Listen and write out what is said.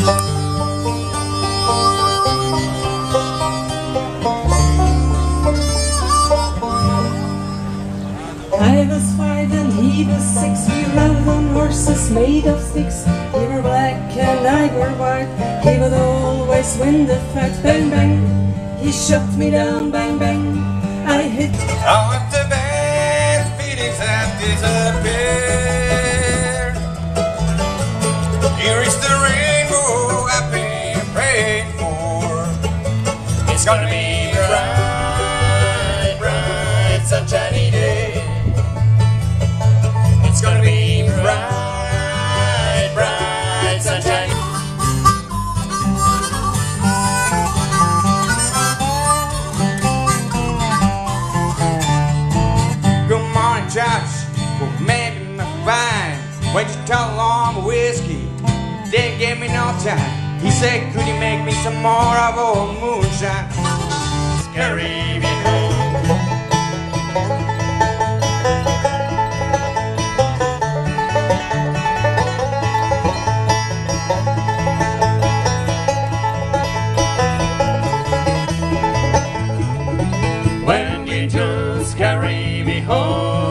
I was 5 and he was 6. We rode on horses made of sticks. He were black and I were white. He would always win the fight. Bang bang, he shot me down. Bang bang, I hit. I went to bed, feelings have disappeared. Here is the rainbow I've been praying for. It's gonna be a bright, bright, sunshiny day. It's gonna be bright, bright, sunshiny. Good morning, Josh. Well, maybe my fine. Wait you tell along the whiskey. Didn't give me no time. He said, could you make me some more of old moonshine? Carry me home. When you just carry me home.